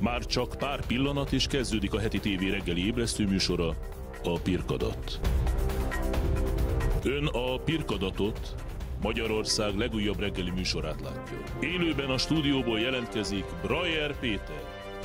Már csak pár pillanat és kezdődik a heti tévé reggeli ébresztő műsora, a Pirkadat. Ön a Pirkadatot, Magyarország legújabb reggeli műsorát látja. Élőben a stúdióból jelentkezik Brajer Péter.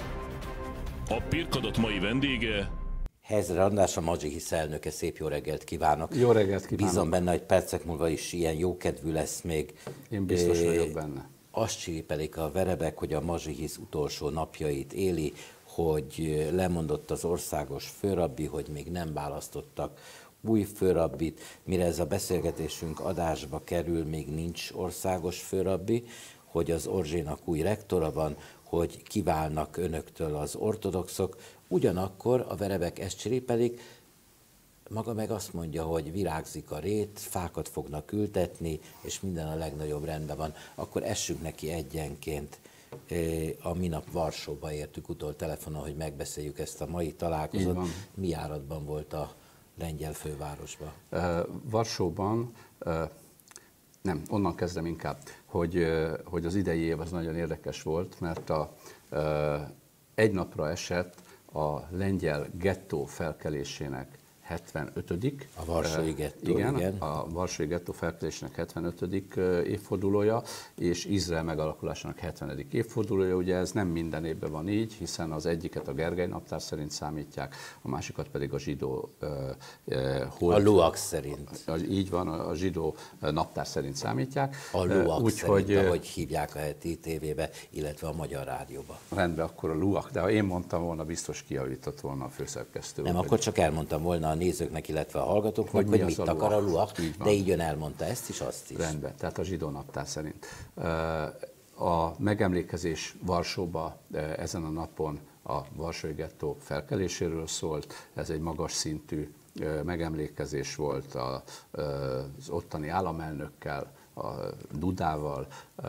A Pirkadat mai vendége... Helyzer András, a Mazsihisz elnöke, szép jó reggelt kívánok. Jó reggelt kívánok. Bízom benne, hogy percek múlva is ilyen jókedvű lesz még. Én biztos vagyok benne. Azt csípelik a verebek, hogy a Mazsihisz utolsó napjait éli, hogy lemondott az országos főrabbi, hogy még nem választottak új főrabbit. Mire ez a beszélgetésünk adásba kerül, még nincs országos főrabbi, hogy az Orzsénak új rektora van, hogy kiválnak önöktől az ortodoxok. Ugyanakkor a verebek ezt csirépelik, maga meg azt mondja, hogy virágzik a rét, fákat fognak ültetni, és minden a legnagyobb rendben van. Akkor essünk neki egyenként. A minap Varsóba értük utol telefonon, hogy megbeszéljük ezt a mai találkozót. Mi járatban volt a lengyel fővárosban? Varsóban, nem, onnan kezdem inkább, hogy az idei év az nagyon érdekes volt, mert egy napra esett a lengyel gettó felkelésének 75. A Varsói gettó, igen. A Varsói gettó felkelésének 75. évfordulója, és Izrael megalakulásának 70. évfordulója. Ugye ez nem minden évben van így, hiszen az egyiket a Gergely naptár szerint számítják, a másikat pedig a zsidó a Luak szerint. Így van, a zsidó naptár szerint számítják. A Luak szerint, ahogy hívják a heti tévébe, illetve a Magyar Rádióba. Rendben, akkor a Luak, de ha én mondtam volna, biztos kijavított volna a főszerkesztő. Nem, akkor csak elmondtam volna a nézőknek, illetve a hallgatóknak, hogy mit akar a Luak, de így ön elmondta ezt is, azt is. Rendben, tehát a zsidó naptár szerint. A megemlékezés Varsóba ezen a napon a Varsói gettó felkeléséről szólt, ez egy magas szintű megemlékezés volt az ottani államelnökkel, a Dudával,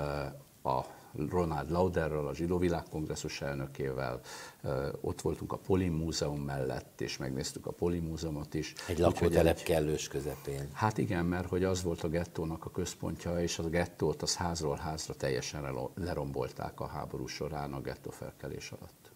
a Ronald Lauderrel, a Zsidó Világkongresszus elnökével, ott voltunk a Polin Múzeum mellett, és megnéztük a Polin Múzeumot is. Egy lakótelep kellős közepén. Hát igen, mert hogy az volt a gettónak a központja, és a gettót az házról házra teljesen lerombolták a háború során a gettó felkelés alatt.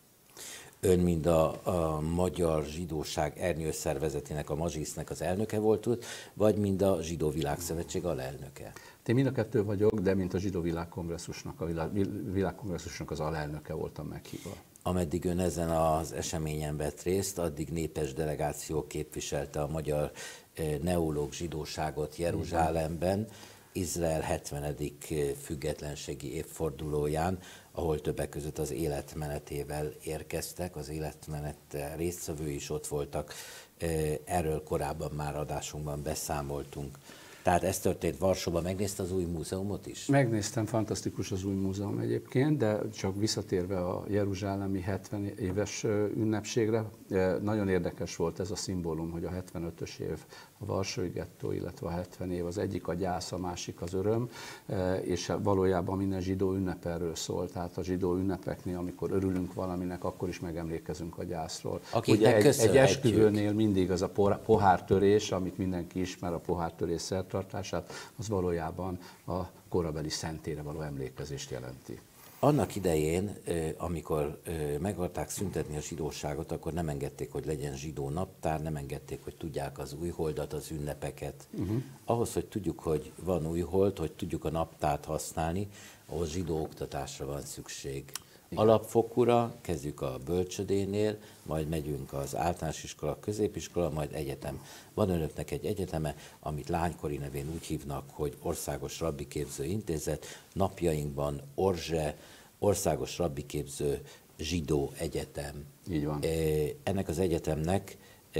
Ön mind a Magyar Zsidóság Ernyőszervezetének, a Mazsihisznek az elnöke volt, vagy mind a Zsidó Világszövetség alelnöke? Én mind a kettő vagyok, de mint a Zsidó Világkongresszusnak, Világkongresszusnak az alelnöke voltam meghívva. Ameddig ön ezen az eseményen vett részt, addig népes delegáció képviselte a magyar neológ zsidóságot Jeruzsálemben, Izrael 70. függetlenségi évfordulóján, ahol többek között az életmenetével érkeztek, az életmenet résztvevői is ott voltak, erről korábban már adásunkban beszámoltunk. Tehát ez történt Varsóban, megnézte az új múzeumot is? Megnéztem, fantasztikus az új múzeum egyébként, de csak visszatérve a jeruzsálemi 70 éves ünnepségre, nagyon érdekes volt ez a szimbólum, hogy a 75-ös év a Varsói gettó, illetve a 70 év az egyik a gyász, a másik az öröm, és valójában minden zsidó ünnep erről szól, tehát a zsidó ünnepeknél, amikor örülünk valaminek, akkor is megemlékezünk a gyászról. Ugye egy esküvőnél mindig az a pohártörés, amit mindenki ismer, a pohártörés szertartását, az valójában a korabeli szentére való emlékezést jelenti. Annak idején, amikor meg akarták szüntetni a zsidóságot, akkor nem engedték, hogy legyen zsidó naptár, nem engedték, hogy tudják az újholdat, az ünnepeket. Ahhoz, hogy tudjuk, hogy van újhold, hogy tudjuk a naptárt használni, ahhoz zsidó oktatásra van szükség. Alapfokúra, kezdjük a bölcsödénél, majd megyünk az általános iskola, középiskola, majd egyetem. Van önöknek egy egyeteme, amit lánykori nevén úgy hívnak, hogy Országos Rabbiképző Intézet, napjainkban Orzse, Országos Rabbiképző Zsidó Egyetem. Így van. Ennek az egyetemnek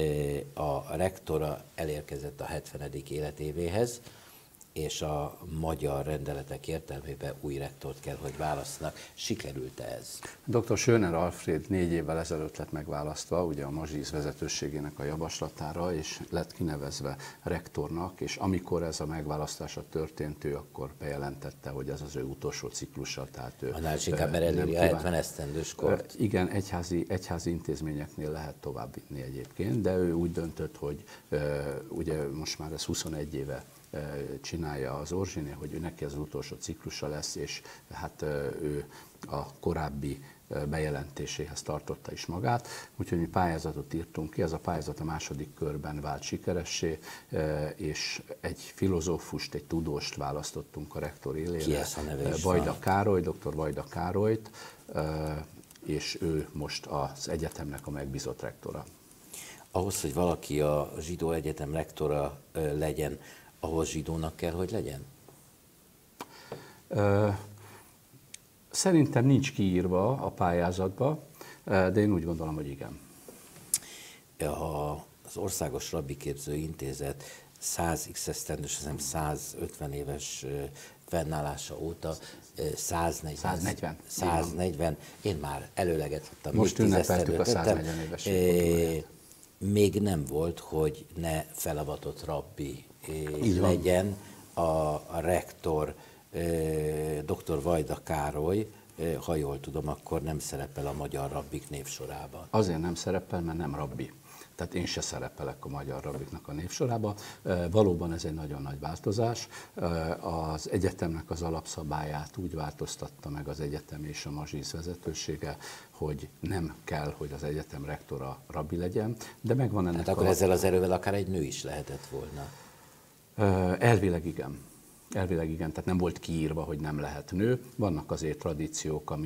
a rektora elérkezett a 70. életévéhez, és a magyar rendeletek értelmében új rektort kell, hogy választanak. Sikerült-e ez? Dr. Schöner Alfred 4 évvel ezelőtt lett megválasztva, ugye a Mazsihisz vezetőségének a javaslatára, és lett kinevezve rektornak, és amikor ez a megválasztása történt, ő akkor bejelentette, hogy ez az ő utolsó ciklusa. Tehát ő annál is inkább, mert eléri a 70 esztendős kort. Igen, egyházi intézményeknél lehet tovább vinni egyébként, de ő úgy döntött, hogy ugye most már ez 21 éve csinálja az Orzsénél, hogy ő neki az utolsó ciklusa lesz, és hát ő a korábbi bejelentéséhez tartotta is magát, úgyhogy mi pályázatot írtunk ki, ez a pályázat a második körben vált sikeressé, és egy filozófust, egy tudóst választottunk a rektor élére. Ki ez a neve is Vajda Károly, dr. Vajda Károlyt, és ő most az egyetemnek a megbízott rektora. Ahhoz, hogy valaki a Zsidó Egyetem rektora legyen, ahhoz zsidónak kell, hogy legyen? Szerintem nincs kiírva a pályázatba, de én úgy gondolom, hogy igen. Az Országos Rabbi Képző Intézet 100 esztendős, 150 éves fennállása óta 140. Én már előleget adtam. Most ünnepeltük a 140 éves évfordulóját. Még nem volt, hogy ne felavatott rabbi legyen a rektor, dr. Vajda Károly, ha jól tudom, akkor nem szerepel a magyar rabbik névsorában. Azért nem szerepel, mert nem rabbi. Tehát én se szerepelek a magyar rabbiknak a névsorába. Valóban ez egy nagyon nagy változás. Az egyetemnek az alapszabályát úgy változtatta meg az egyetem és a Mazsihisz vezetősége, hogy nem kell, hogy az egyetem rektora rabbi legyen, de megvan ennek akkor ezzel az erővel akár egy nő is lehetett volna. Elvileg igen. Elvileg igen, tehát nem volt kiírva, hogy nem lehet nő. Vannak azért tradíciók,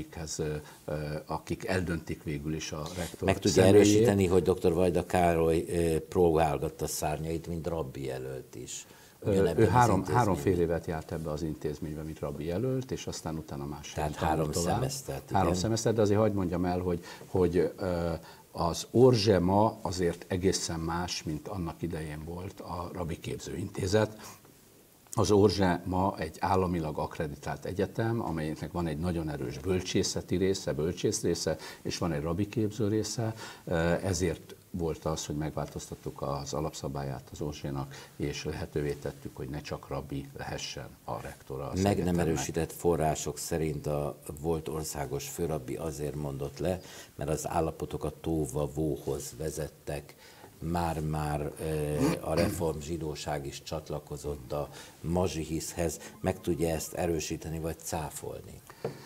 akik eldöntik végül is a rektor Meg tudja erősíteni, hogy dr. Vajda Károly próbálgatta szárnyait, mint rabbi jelölt is. Ő három fél évet járt ebbe az intézménybe, mint rabbi jelölt, és aztán utána más. Tehát 3 szemesztert. 3 szemesztert, de azért hagyd mondjam el, hogy az Orzse ma azért egészen más, mint annak idején volt a Rabbi Képző Intézet. Az Orzse ma egy államilag akkreditált egyetem, amelynek van egy nagyon erős bölcsészeti része, bölcsész része, és van egy rabbi képző része, ezért volt az, hogy megváltoztattuk az alapszabályát az Orzsénak, és lehetővé tettük, hogy ne csak rabbi lehessen a rektora az Meg nem erősített források szerint a volt országos főrabbi azért mondott le, mert az állapotok a tóva-vóhoz vezettek. Már a reform zsidóság is csatlakozott a Mazsihiszhez. Meg tudja ezt erősíteni, vagy cáfolni?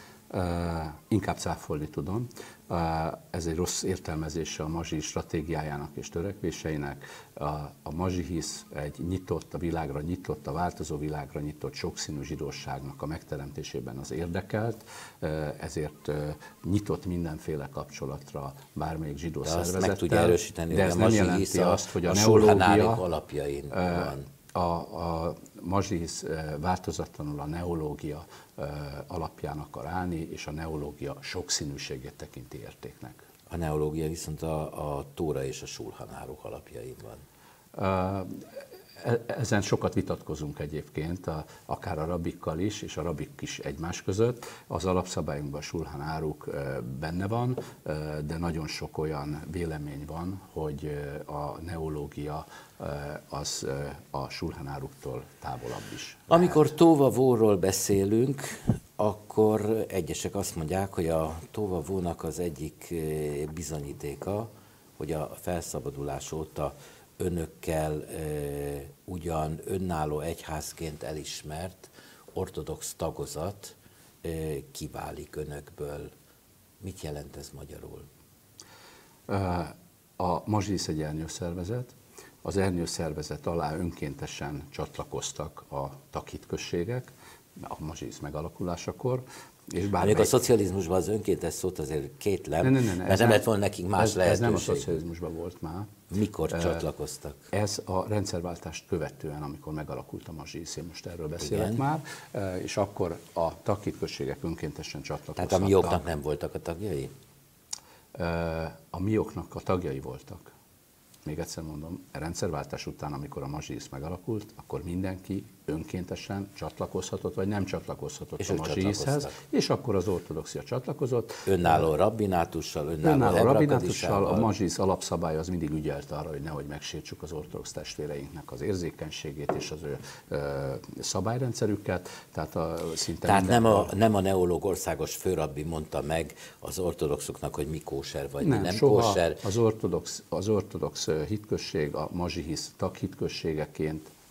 Inkább cáfolni tudom. Ez egy rossz értelmezése a Mazsihisz stratégiájának és törekvéseinek. A Mazsihisz egy nyitott, a világra nyitott, a változó világra nyitott, sokszínű zsidóságnak a megteremtésében az érdekelt, ezért nyitott mindenféle kapcsolatra bármelyik zsidó szervezettel. Meg tudja erősíteni, de ez nem jelenti azt, hogy a Shulchan Aruch alapjain van. A Mazsihisz változatlanul a neológia alapján akar állni, és a neológia sokszínűségét tekinti értéknek. A neológia viszont a Tóra és a Shulchan Aruch alapjain van. Ezen sokat vitatkozunk egyébként, akár a rabbikkal is, és a rabbik is egymás között. Az alapszabályunkban a Shulchan Aruch benne van, de nagyon sok olyan vélemény van, hogy a neológia az a Shulchan Aruchtól távolabb is. Amikor tóva-vóról beszélünk, akkor egyesek azt mondják, hogy a tóva-vónak az egyik bizonyítéka, hogy a felszabadulás óta önökkel ugyan önálló egyházként elismert ortodox tagozat kiválik önökből. Mit jelent ez magyarul? A Mazsihisz egy ernyőszervezet. Az ernyőszervezet alá önkéntesen csatlakoztak a taghitközségek a Mazsihisz megalakulásakor. Még a szocializmusban az önkéntes szót azért kétlem, mert nem lett volna nekik más lehetőség. Ez nem a szocializmusban volt már. Mikor csatlakoztak? Ez a rendszerváltást követően, amikor megalakult a Mazsihisz, én most erről beszélek már, és akkor a taghitközségek önkéntesen csatlakoztak. Tehát a mioknak nem voltak a tagjai? A mioknak a tagjai voltak. Még egyszer mondom, a rendszerváltás után, amikor a Mazsihisz megalakult, akkor mindenki önkéntesen csatlakozhatott, vagy nem csatlakozhatott és a Mazsihiszhez, és akkor az ortodoxia csatlakozott. Önálló rabbinátussal, önálló rabbinátussal. A Mazsihisz alapszabály az mindig ügyelt arra, hogy nehogy megsértsük az ortodox testvéreinknek az érzékenységét és az ő szabályrendszerüket. Tehát nem a neológ országos főrabbi mondta meg az ortodoxoknak, hogy mi kóser vagy nem kóser. Az ortodox hitközség a Mazsihisz taghitközségeként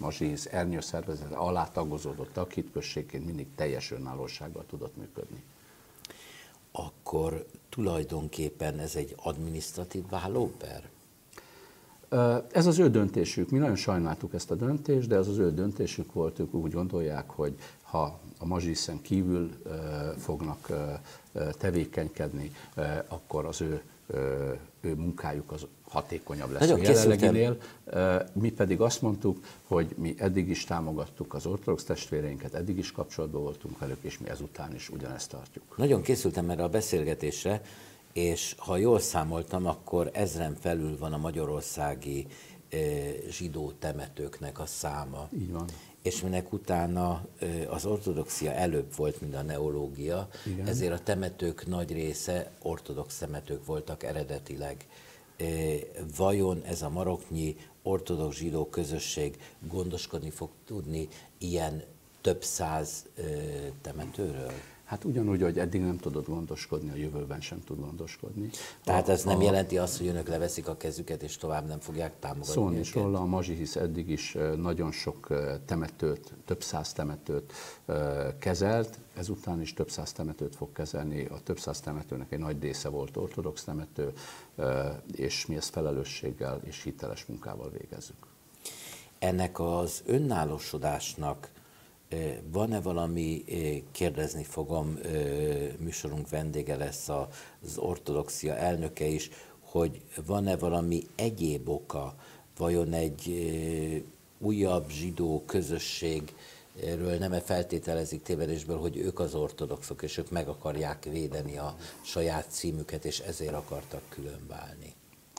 Mazsihisz ernyőszervezete alá tagozódott taghídközségként mindig teljes önállósággal tudott működni. Akkor tulajdonképpen ez egy adminisztratív vállóper? Ez az ő döntésük. Mi nagyon sajnáltuk ezt a döntést, de ez az ő döntésük volt. Ők úgy gondolják, hogy ha a Mazsihiszen kívül fognak tevékenykedni, akkor az ő munkájuk az hatékonyabb lesz a jelenleginél. Mi pedig azt mondtuk, hogy mi eddig is támogattuk az ortodox testvéreinket, eddig is kapcsolatban voltunk velük, és mi ezután is ugyanezt tartjuk. Nagyon készültem erre a beszélgetésre, és ha jól számoltam, akkor 1000-en felül van a magyarországi zsidó temetőknek a száma. Így van. És minek utána az ortodoxia előbb volt, mint a neológia, igen. Ezért a temetők nagy része ortodox temetők voltak eredetileg. Vajon ez a maroknyi ortodox zsidó közösség gondoskodni fog tudni ilyen több száz temetőről? Hát ugyanúgy, hogy eddig nem tudott gondoskodni, a jövőben sem tud gondoskodni. Tehát ez nem jelenti azt, hogy önök leveszik a kezüket, és tovább nem fogják támogatni szólni őket? Is róla, a Mazsihisz eddig is nagyon sok temetőt, több száz temetőt kezelt, ezután is több száz temetőt fog kezelni. A több száz temetőnek egy nagy része volt ortodox temető, és mi ezt felelősséggel és hiteles munkával végezzük. Ennek az önállósodásnak van-e valami, kérdezni fogom, műsorunk vendége lesz az ortodoxia elnöke is, hogy van-e valami egyéb oka, vajon egy újabb zsidó közösségről nem feltételezik tévedésből, hogy ők az ortodoxok, és ők meg akarják védeni a saját címüket, és ezért akartak különválni?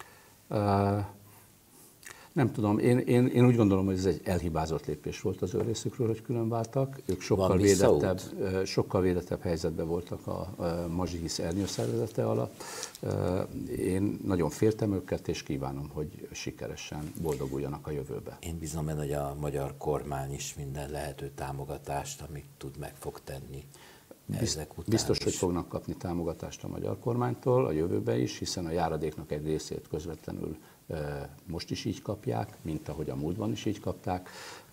Nem tudom, én úgy gondolom, hogy ez egy elhibázott lépés volt az ő részükről, hogy különváltak. Ők sokkal védettebb helyzetben voltak a Mazsihisz ernyőszervezete alatt. Én nagyon féltem őket, és kívánom, hogy sikeresen boldoguljanak a jövőbe. Én bízom benne, hogy a magyar kormány is minden lehető támogatást, amit tud, meg fog tenni. Biztos, hogy fognak kapni támogatást a magyar kormánytól a jövőben is, hiszen a járadéknak egy részét közvetlenül most is így kapják, mint ahogy a múltban is így kapták.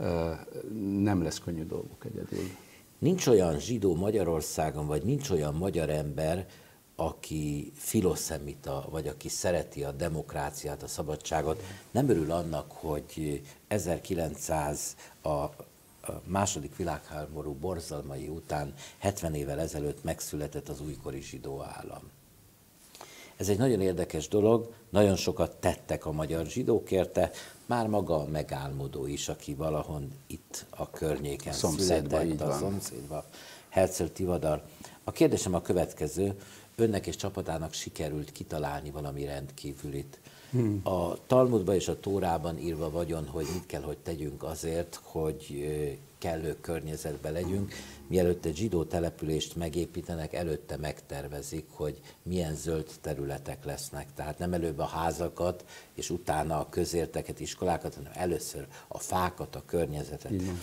Nem lesz könnyű dolguk egyedül. Nincs olyan zsidó Magyarországon, vagy nincs olyan magyar ember, aki filoszemita, vagy aki szereti a demokráciát, a szabadságot, nem örül annak, hogy 1900 a második világháború borzalmai után 70 évvel ezelőtt megszületett az újkori zsidó állam. Ez egy nagyon érdekes dolog, nagyon sokat tettek a magyar zsidók érte, már maga a megálmodó is, aki valahol itt a környéken született, a szomszédban, Herzl Tivadar. A kérdésem a következő, önnek és csapatának sikerült kitalálni valami rendkívülit. A Talmudban és a Tórában írva vagyon, hogy mit kell, hogy tegyünk azért, hogy kellő környezetben legyünk. Mielőtt egy zsidó települést megépítenek, előtte megtervezik, hogy milyen zöld területek lesznek. Tehát nem előbb a házakat, és utána a közérteket, iskolákat, hanem először a fákat, a környezetet. Igen.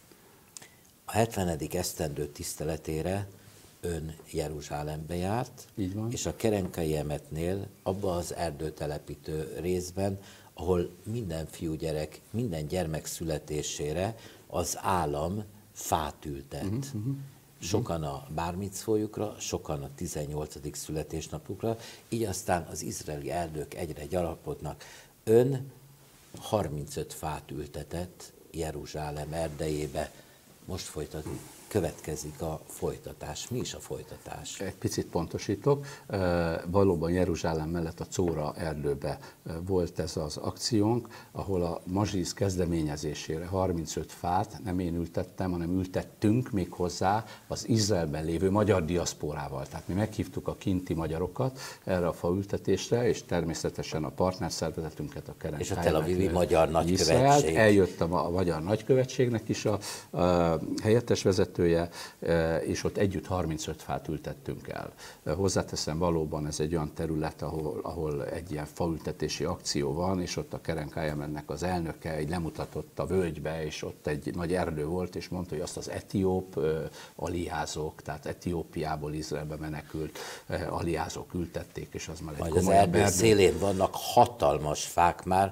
A 70. esztendő tiszteletére ön Jeruzsálembe járt, és a Kerenkai Emetnél, abba az erdőtelepítő részben, ahol minden fiúgyerek, minden gyermek születésére az állam fát ültet. Sokan a bármicvójukra, sokan a 18. születésnapukra, így aztán az izraeli erdők egyre gyarapodnak. Ön 35 fát ültetett Jeruzsálem erdejébe. Most következik a folytatás. Mi is a folytatás? Egy picit pontosítok. Valóban Jeruzsálem mellett a Czóra erdőbe volt ez az akciónk, ahol a Mazsihisz kezdeményezésére 35 fát nem én ültettem, hanem ültettünk még hozzá az Izraelben lévő magyar diaszporával. Tehát mi meghívtuk a kinti magyarokat erre a faültetésre, és természetesen a partnerszervezetünket, a Kerenkai. És a Tel Avivi Magyar Nagykövetség. Eljött a Magyar Nagykövetségnek is a helyettes vezetője, és ott együtt 35 fát ültettünk el. Hozzáteszem, valóban ez egy olyan terület, ahol egy ilyen faültetési akció van, és ott a Kerenkai Emetnek az elnöke így lemutatott a völgybe, és ott egy nagy erdő volt, és mondta, hogy azt az etióp aliázók, tehát Etiópiából Izraelbe menekült aliázók ültették, és az már egy komoly erdő szélén vannak hatalmas fák már,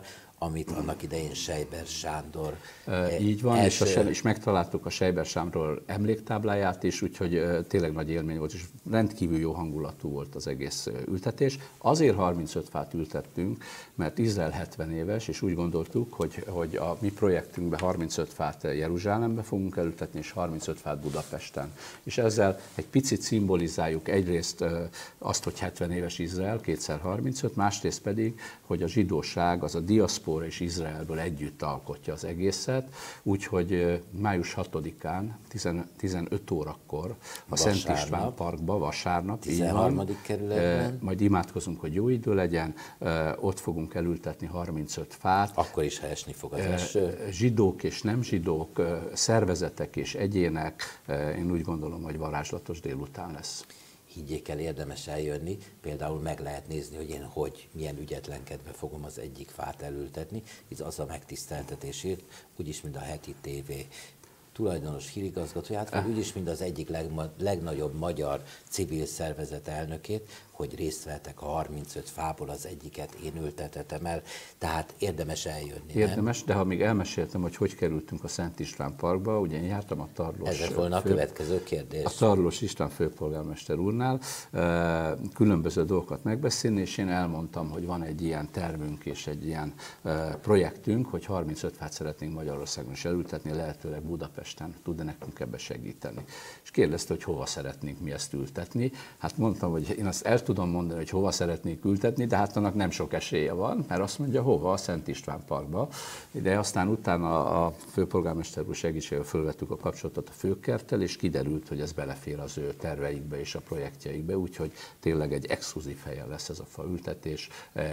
amit annak idején Seiber Sándor. Így van, és megtaláltuk a Seiber Sándor emléktábláját is, úgyhogy tényleg nagy élmény volt, és rendkívül jó hangulatú volt az egész ültetés. Azért 35 fát ültettünk, mert Izrael 70 éves, és úgy gondoltuk, hogy a mi projektünkben 35 fát Jeruzsálembe fogunk elültetni, és 35 fát Budapesten. És ezzel egy picit szimbolizáljuk egyrészt azt, hogy 70 éves Izrael, 2x35, másrészt pedig, hogy a zsidóság, az a diaszpóra és Izraelből együtt alkotja az egészet, úgyhogy május 6-án 15 órakor a Szent István Parkba, vasárnap, 13. kerületben. Majd imádkozunk, hogy jó idő legyen, ott fogunk elültetni 35 fát. Akkor is, ha esni fog az eső. Zsidók és nem zsidók, szervezetek és egyének, én úgy gondolom, hogy varázslatos délután lesz. Higgyék el, érdemes eljönni, például meg lehet nézni, hogy én milyen ügyetlenkedve fogom az egyik fát elültetni, hisz az a megtiszteltetésért, úgyis, mint a Heti TV tulajdonos hírigazgatóját, vagy úgyis, mint az egyik legnagyobb magyar civil szervezet elnökét, hogy részt vettek a 35 fából, az egyiket én ültetettem el, tehát érdemes eljönni. Érdemes, nem? de ha még elmeséltem, hogy kerültünk a Szent István Parkba, ugye én jártam a Tarlós... Ez volna a következő kérdés. A Tarlós István főpolgármester úrnál különböző dolgokat megbeszélni, és én elmondtam, hogy van egy ilyen tervünk és egy ilyen projektünk, hogy 35 fát szeretnénk Magyarországon is elültetni, lehetőleg Budapesten. Tud-e nekünk ebbe segíteni? És kérdezte, hogy hova szeretnénk mi ezt ültetni. Hát mondtam, hogy én azt el tudom mondani, hogy hova szeretnék ültetni, de hát annak nem sok esélye van, mert azt mondja, hova? A Szent István Parkba. De aztán utána a főpolgármester úr segítségével fölvettük a kapcsolatot a Főkerttel, és kiderült, hogy ez belefér az ő terveikbe és a projektjeikbe, úgyhogy tényleg egy exkluzív helyen lesz ez a faültetés,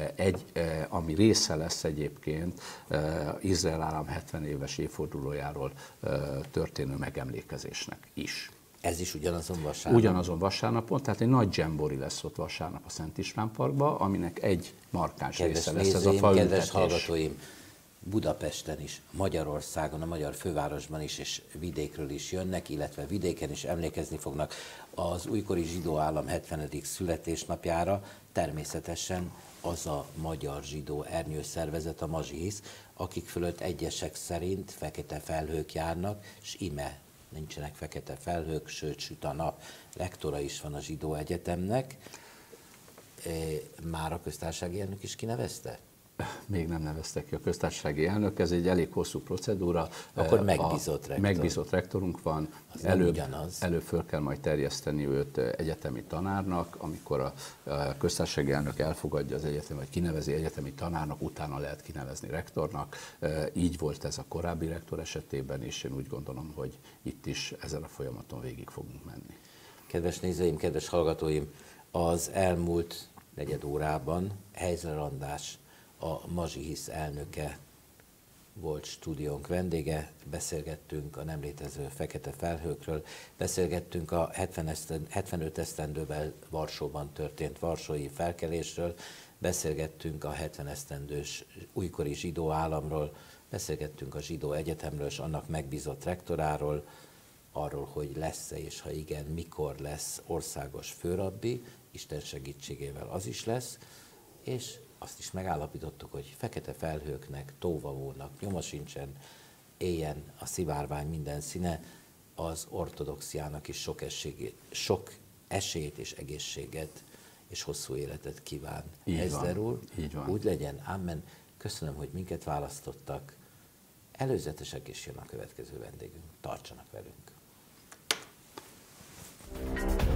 ami része lesz egyébként Izrael állam 70 éves évfordulójáról történő megemlékezésnek is. Ez is ugyanazon vasárnap? Ugyanazon vasárnapon, tehát egy nagy dzsembori lesz ott vasárnap a Szent István Parkban, aminek egy markáns része lesz ez a faültetés. Kedves hallgatóim, Budapesten is, Magyarországon, a magyar fővárosban is, és vidékről is jönnek, illetve vidéken is emlékezni fognak az újkori zsidó állam 70. születésnapjára, természetesen az a magyar zsidó ernyőszervezet, a Mazsihisz, akik fölött egyesek szerint fekete felhők járnak, és ime nincsenek fekete felhők, sőt süt a nap. Lektora is van a Zsidó Egyetemnek. Már a köztársasági elnök is kinevezte? Még nem neveztek ki a köztársasági elnök, ez egy elég hosszú procedúra. Akkor megbízott rektor. Megbízott rektorunk van, előbb föl kell majd terjeszteni őt egyetemi tanárnak, amikor a köztársasági elnök elfogadja az egyetem, vagy kinevezi egyetemi tanárnak, utána lehet kinevezni rektornak. Így volt ez a korábbi rektor esetében, és én úgy gondolom, hogy itt is ezen a folyamaton végig fogunk menni. Kedves nézőim, kedves hallgatóim, az elmúlt negyed órában Heizler András, a Mazsihisz elnöke volt stúdiónk vendége, beszélgettünk a nem létező fekete felhőkről, beszélgettünk a 75 esztendővel Varsóban történt varsói felkelésről, beszélgettünk a 70 esztendős újkori zsidó államról, beszélgettünk a Zsidó Egyetemről és annak megbízott rektoráról, arról, hogy lesz-e és ha igen, mikor lesz országos főrabbi, Isten segítségével az is lesz, és azt is megállapítottuk, hogy fekete felhőknek, tóvavónak nyoma sincsen, éljen a szivárvány minden színe, az ortodoxiának is sok esélyt és egészséget és hosszú életet kíván. Heizler úr, úgy legyen, amen. Köszönöm, hogy minket választottak. Előzetesek is jön a következő vendégünk. Tartsanak velünk!